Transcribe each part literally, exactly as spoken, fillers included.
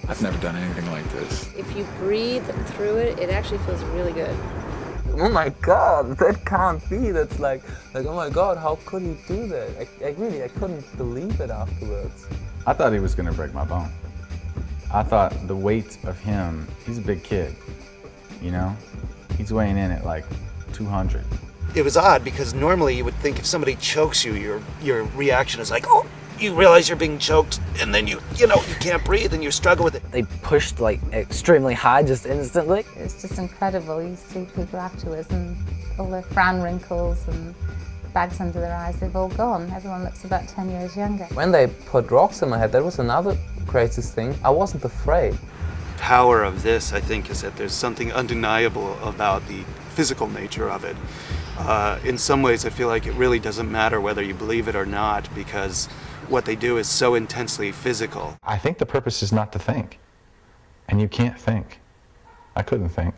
I've never done anything like this. If you breathe through it, it actually feels really good. Oh my God, that can't be. That's like, like, oh my God, how could he do that? I, I really, I couldn't believe it afterwards. I thought he was gonna break my bone. I thought the weight of him, he's a big kid, you know? He's weighing in at like two hundred. It was odd because normally you would think if somebody chokes you, your your reaction is like, oh, you realize you're being choked, and then you, you know, you can't breathe and you struggle with it. They pushed like extremely high just instantly. It's just incredible. You see people afterwards and all their frown wrinkles and bags under their eyes, they've all gone. Everyone looks about ten years younger. When they put rocks in my head, that was another craziest thing. I wasn't afraid. The power of this, I think, is that there's something undeniable about the physical nature of it. Uh, in some ways, I feel like it really doesn't matter whether you believe it or not, because what they do is so intensely physical. I think the purpose is not to think. And you can't think. I couldn't think.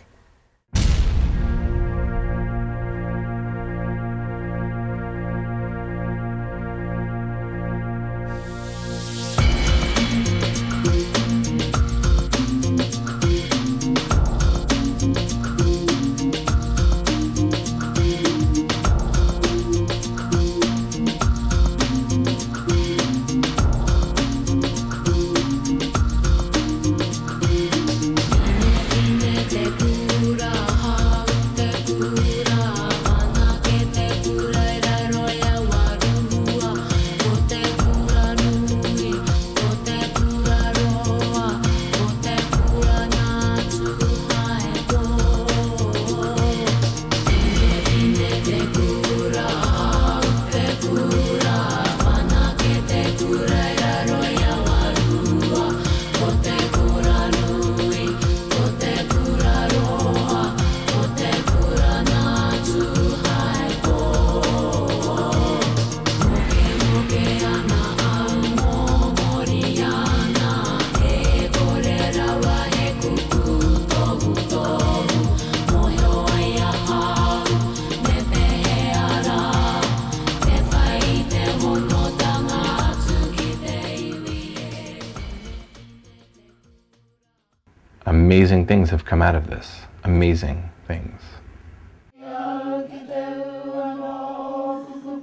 Amazing things have come out of this. Amazing things.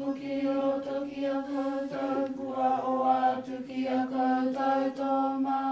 Tukia